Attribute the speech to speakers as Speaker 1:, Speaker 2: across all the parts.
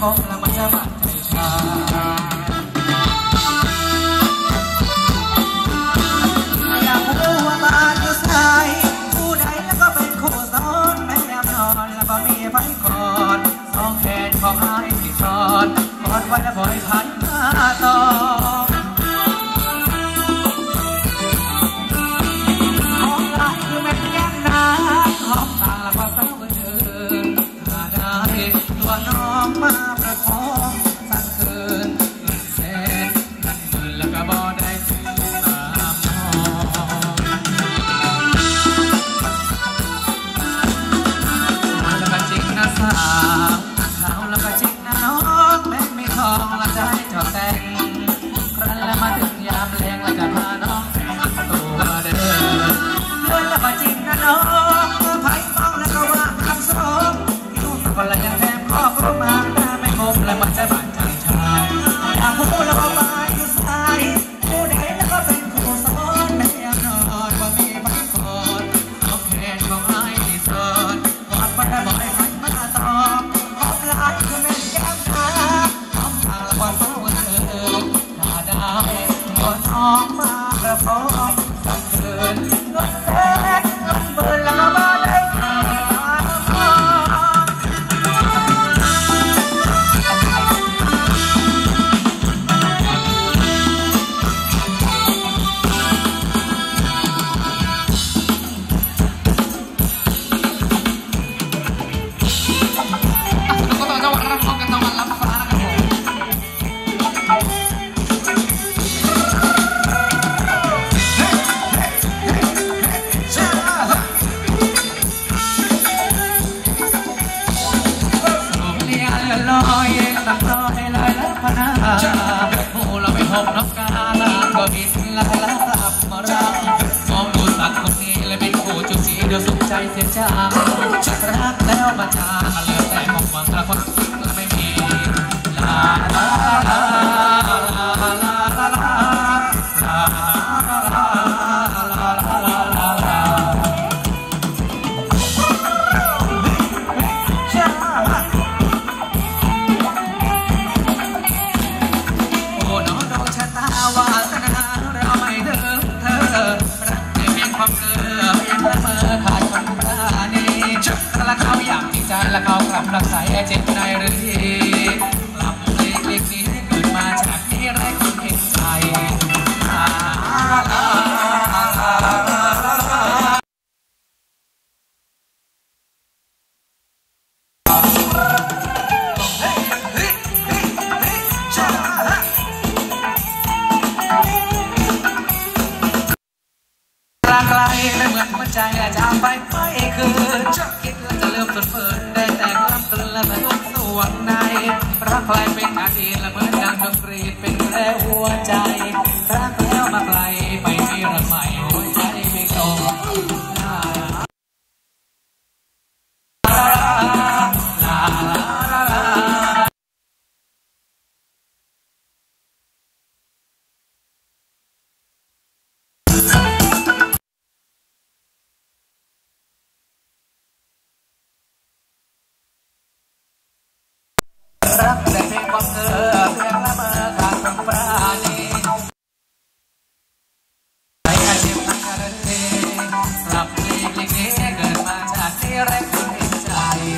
Speaker 1: คบแล้วมันจะบาดใจชาอยากรู้ว่าบ้านอยู่ไสผู้ใดแล้วก็เป็นคู่ซ้อนแม่ยามนอนแล้วก็มีไฟก่อนสองแขนของอ้ายที่ซ้อนกอดไว้แล้วบ่อยพันมาต่อของหลายคือแม่แก้มน้ำหอมตาแล้วก็เศร้าเดินถ้าได้ตัวน้องมาประคองสักคืนเงินแสนเงินหมื่นแล้วก็บ่ได้ซื้อตามน้องแล้วก็จริงนะสาวขาวแล้วก็จริงนะน้องแม่ไม่ทองแล้วจะให้เจ้าแต่งครั้นแล้วมาถึงยามแรงแล้วก็พาน้องตัวเดินด้วยแล้วก็จริงนะน้องไผ่มองแล้วก็ว่าคำสองยุ่งคนละยังแทบครอบครัวมาไม่คบแล้วมันจะบาดใจชายอยากพูดแล้วก็มาอยู่สายผู้ใดแล้วก็เป็นคู่ซ้อนแม่ยังนอนว่ามีไฟก่อนเอาแขนของอ้ายที่ซ้อนกอดมันได้บ่อยพันมาต่อหอมหลายคือแม่แก้มน้ำหอมทางละกว่าสาวเดินถ้าได้ตัวน้องมาประคองสักคืนเงินแสนเงินหมื่นแล้วก็บ่ได้ผู้เราไม่พบนกกาลาก็บินลาลาอับมารังมองดูสักคนนี้เลยเป็นคู่จุกจีเดี๋ยวสุขใจเสียจังรักแล้วมาจางเหลือแต่ความหวังละคนไม่มีลาลาลาลาลาลาลาแล้วเขากลับรักใส่เจ็บในหรือที่กลับเล็กๆนี้เกิดมาจากที่ไร้คนเห็นใจรักไกลไม่เหมือนหัวใจจะไปไม่คืนคิดแล้วจะเริ่มเปิดได้แต่กลับกลืนและแต่ลุกสวงในรักใครเป็นอดีตและเหมือนดังดนตรีเป็นแค่หัวใจรักแล้วมาไกลไปมีรักใหม่หัวใจไม่ตรงรักแต่เพียงความเธอเพียงละเมอขาดความปราณีใจอาชีพทั้งการเทกลับลีกลีกนี้เกิดมาจากที่แรกคนเห็นใจ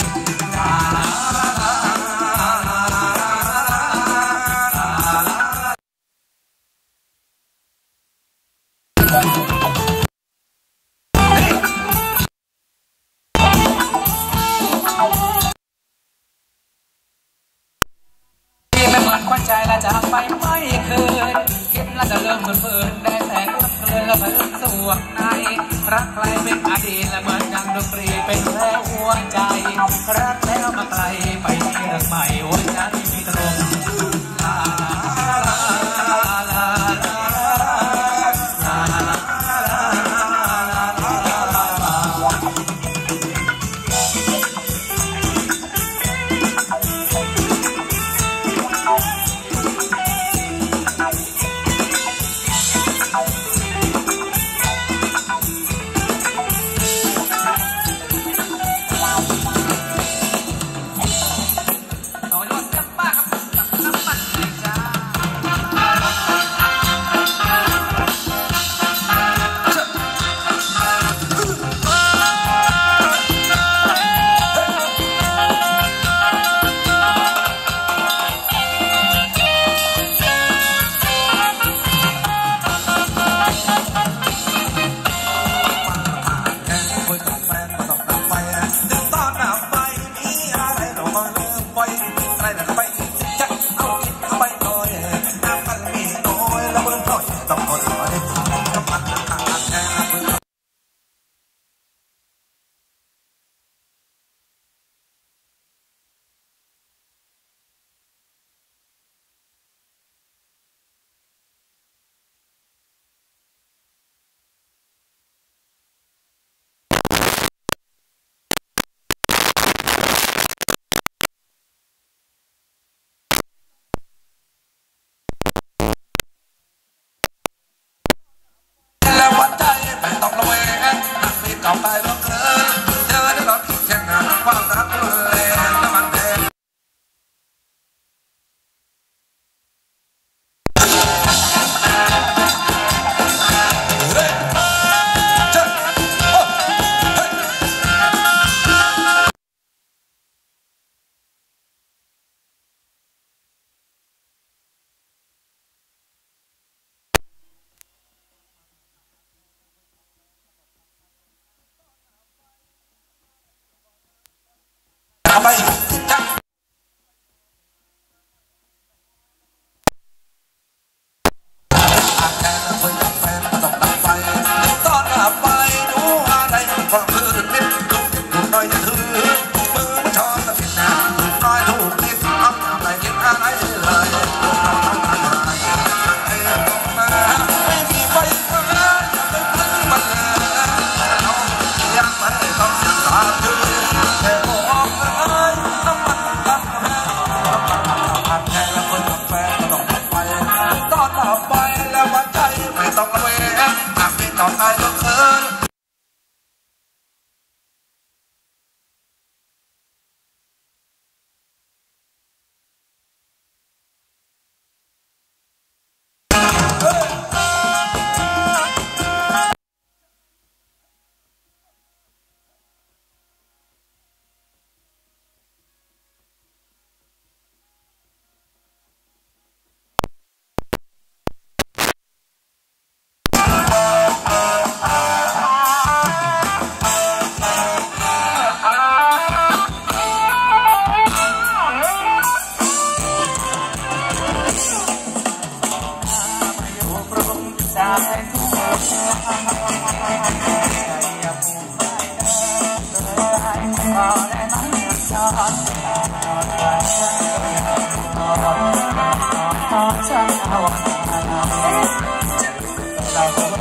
Speaker 1: ควันใจและจากไปไม่คืนคิดแล้วจะเริ่มเปิดได้แต่กลับเกลือและเพิ่มสวงในรักใครเป็นอดีตและเหมือนดังดนตรีเป็นแค่หัวใจรักแล้วมาไกลไปมีรักใหม่หัวใจไม่ตรงลาลาลาลาต่อยอดกันไป
Speaker 2: เก่าไปแล้วเกินเจอได้รถแข่งความรักเลยน้ำมันแดงเอาไปจับอาแกนคนกับแฟนตกดับไฟตอนดับไฟดูอะไรความคืนนิดถูกน้อยจะถือมือไม่ชอบจะผิดนะถูกน้อยถูกนิดเอาอะไรกินอะไรเลยไม่มีไฟฟ้าจะไปพึ่งมันเรายังไม่ต้องศึกษาถือแค่บอกเลยน้ำมันตั้งหักแค่ละคนกับแฟนตกดับไฟตอนดับไฟแล้ววันใจไม่ต้องระแวงหากไม่ต้องตายก็เกิน
Speaker 1: เรา